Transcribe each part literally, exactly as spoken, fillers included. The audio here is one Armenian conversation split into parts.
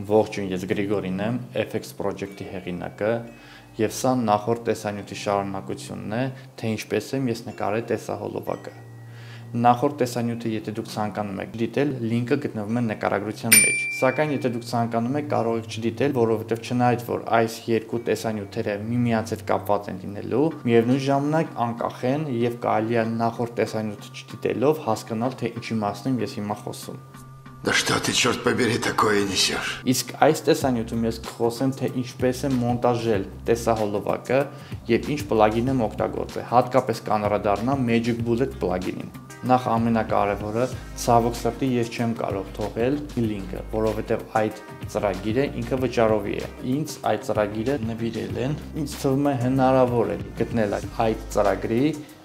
Ողջույն, ես Գրիգորին եմ, F X Project-ի հեղինակը, եւ սա նախորդ տեսանյութի շարունակությունն է, թե ինչպես եմ ես նկարել տեսահոլովակը։ Նախորդ տեսանյութը, եթե դուք ցանկանում եք դիտել, լինկը գտնվում է նկարագրության մեջ։ Սակայն եթե դուք ցանկանում եք, կարող եք չդիտել, որովհետեւ չնայած որ այս երկու տեսանյութերը միմյանց հետ կապված են լինելու, միևնույն ժամանակ անկախ են եւ կարելի է նախորդ տեսանյութը չդիտելով հասկանալ, թե ինչի մասին ես հիմա խոսում։ Да что ты, черт побери, такое несешь? Իսկ այս տեսանյութում ես կխոսեմ, թե ինչպես է մոնտաժել տեսահոլովակը եւ ինչ պլագին եմ օգտագործել, հատկապես կանրադառնամ Magic Bullet պլագինին։ Նախ ամենակարևորը, ցավոք սրտի ես չեմ կարող թողել լինկը, որովհետեւ այդ ծրագիրը ինքը վճարովի է։ Ինձ այդ ծրագիրը նվիրել են, ինձ թվում է հնարավոր է գտնել այդ ծրագրի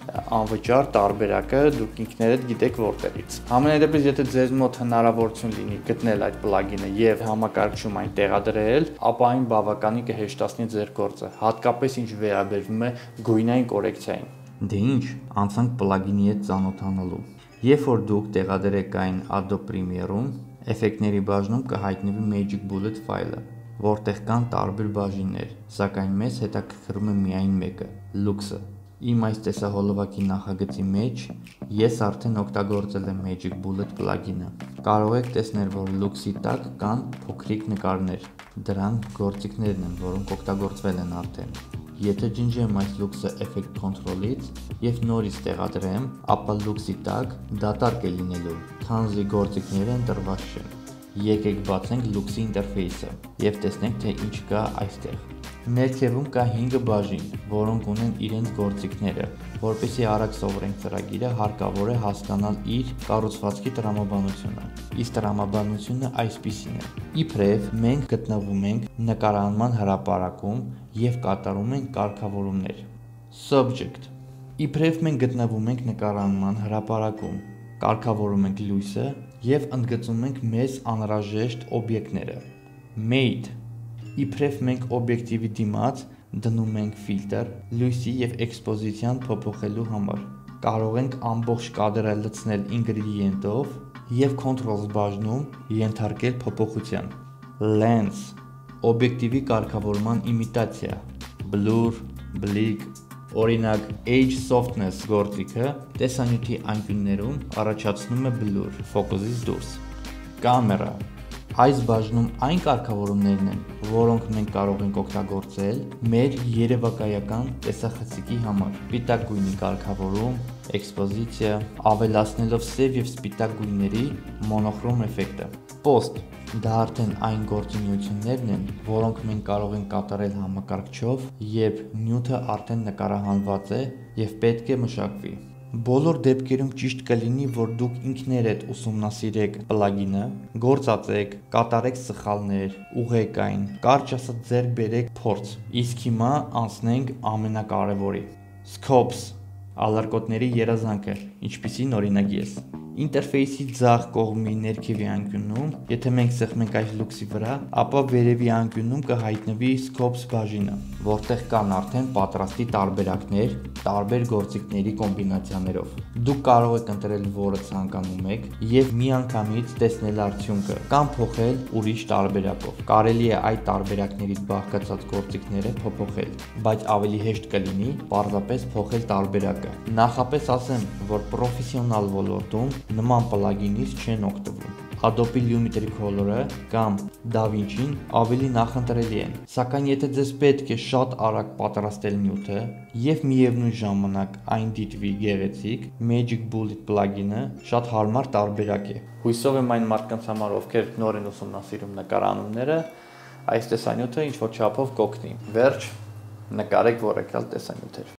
անվճար տարբերակը դուք ինքներդ գիտեք որտեղից։ Համենայն դեպս, եթե ձեզ մոտ հնարավորություն լինի գտնել այդ պլագինը եւ համակարգչում այն տեղադրել, ապա այն բավականին կհեշտացնի ձեր գործը, հատկապես ինչ վերաբերվում է գույնային կորեկցիային։ Դե ինչ, անցանք պլագինի հետ ծանոթանալու։ Երբ որ դուք տեղադրեք այն Adobe Premiere-ում, էֆեկտների բաժնում կհայտնվի Magic Bullet ֆայլը, որտեղ կան տարբեր բաժիններ, սակայն մեզ հետաքրքրում է միայն մեկը՝ Lux-ը։ Իմ այս տեսահոլովակի նախագծի մեջ ես արդեն օգտագործել եմ Magic Bullet պլագինը։ Կարող եք տեսնել, որ Lux-ի տակ կան փոքրիկ նկարներ։ Դրանք գործիքներն են, որոնք օգտագործվել են արդեն։ Եթե ջնջեմ այս Lux-ը Effect Control-ից եւ նորից տեղադրեմ, ապա Lux-ի տակ դատարկ է լինելու, քանզի գործիքները ընտրված չեն։ Եկեք բացենք Lux-ի ինտերֆեյսը եւ տեսնենք, թե ինչ կա այստեղ։ Ներքևում կա հինգ բաժին, որոնք ունեն իրենց գործիքները։ Որպեսզի արագ սովորենք ծրագիրը, հարկավոր է հասկանալ իր կառուցվածքի տրամաբանությունը։ Իսկ տրամաբանությունը այսպիսին է. Իբրև մենք գտնվում ենք նկարանման հրապարակում եւ կատարում ենք կարգավորումներ։ Subject. Իբրև մենք գտնվում ենք նկարանման հրապարակում, կարգավորում ենք լույսը եւ ընդգծում ենք մեզ անհրաժեշտ օբյեկտները։ Made. Իբրև մենք օբյեկտիվի դիմաց դնում ենք ֆիլտր լույսի եւ էքսպոզիցիան փոփոխելու համար։ Կարող ենք ամբողջ կադրը լցնել ինգրեդիենտով եւ Control բաժնում ենթարկել փոփոխության։ Lens. Օբյեկտիվի կարգավորման իմիտացիա։ Blur, Bleak, օրինակ Edge Softness գործիքը տեսանյութի անկյուններում առաջացնում է blur, ֆոկուսից դուրս։ Կամերա. Այս բաժնում այն կարգավորումներն են, որոնք մենք կարող ենք օգտագործել մեր երևակայական տեսախցիկի համար։ Սպիտակ գույնի կարգավորում, էքսպոզիցիա, ավելացնելով սև եւ սպիտակ գույների մոնոխրոմ էֆեկտը։ Post. Դա արդեն այն գործունեություններն են, որոնք մենք կարող ենք կատարել համակարգչով, երբ նյութը արդեն նկարահանված է եւ պետք է մշակվի։ Բոլոր դեպքերում ճիշտ կլինի, որ դուք ինքներդ ուսումնասիրեք պլագինը, գործածեք, կատարեք սխալներ, ուղղեք այն, կարճ ասած ձեռք բերեք փորձ։ Իսկ հիմա անցնենք ամենակարևորի։ Scopes. Ալարկոտների երազանքը, ինչպիսին օրինակ ես։ Ինտերֆեյսի ձախ կողմի ներքևի անկյունում, եթե մենք սեղմենք այս Lux-ի վրա, ապա վերևի անկյունում կհայտնվի Scopes բաժինը, որտեղ կան արդեն պատրաստի տարբերակներ, տարբեր գործիքների կոմբինացիաներով։ Դուք կարող եք ընտրել, որը ցանկանում եք, եւ միանգամից տեսնել արդյունքը, կամ փոխել ուրիշ տարբերակով։ Կարելի է այդ տարբերակներից բաղկացած գործիքները փոփոխել, բայց ավելի հեշտ կլինի պարզապես փոխել տարբերակը։ Նախապես ասեմ, որ պրոֆեսիոնալ ոլորտում նման պլագինից չեն օգտվում։ Adobe Lumetri Color-ը կամ DaVinci-ն ավելի նախընտրելի են, սակայն եթե ձեզ պետք է շատ արագ պատրաստել նյութը եւ միևնույն ժամանակ այն դիտվի գեղեցիկ, Magic Bullet պլագինը շատ հարմար տարբերակ է։ Հույսով եմ այն մարդկանց համար, ովքեր նոր են ուսումնասիրում նկարանումները, այս տեսանյութը ինչ որ չափով կօգնի։ Վերջ, նկարեք որակյալ տեսանյութեր։